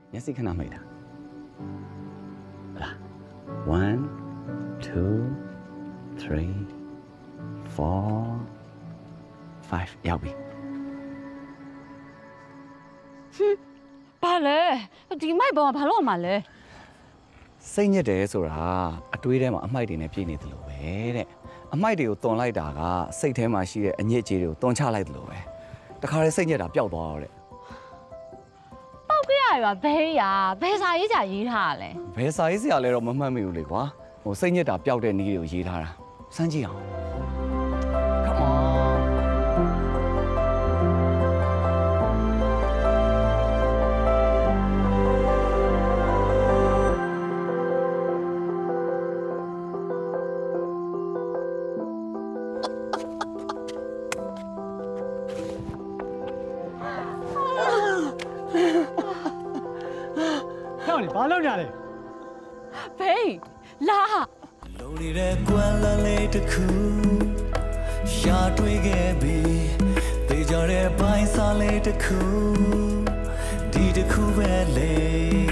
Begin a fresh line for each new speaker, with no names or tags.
မျက်စိခဏမိတ်တာ1 2 3 4 5ရောက်ပြီ
ဘာလဲဒီမိုက်ပေါ်မှာဘာလို့မှလဲ
စိတ်ညစ်တယ်ဆိုတာအတွေးထဲမှာအမိုက်တွေနဲ့ပြည့်နေတယ်လို့ပဲတဲ့အမိုက်တွေကိုတွန်လိုက်တာကစိတ်ထဲမှာရှိတဲ့အညစ်အကြေးတွေကိုတွန်ချလိုက်တယ်လို့ပဲတခါတည်းစိတ်ညစ်တာပျောက်သွားတော့တဲ့
ပောက်ပြရပါဘဲရဘယ်စာရေးကြရေးထားလဲ
ဘယ်စာရေးစရာလဲတော့မမှတ်မိဘူးလေကွာဟိုစိတ်ညစ်တာပျောက်တဲ့နည်းတွေကိုရေးထားတာစမ်းကြည့်အောင် Come on
ဘာလုပ်ကြလဲ
ဘေးလာ
လုံနေတဲ့ကွာလာလေးတစ်ခုရှာတွေ့ခဲ့ပြီတေးကြတဲ့ပိုင်းစားလေးတစ်ခုဒီတစ်ခုပဲလေ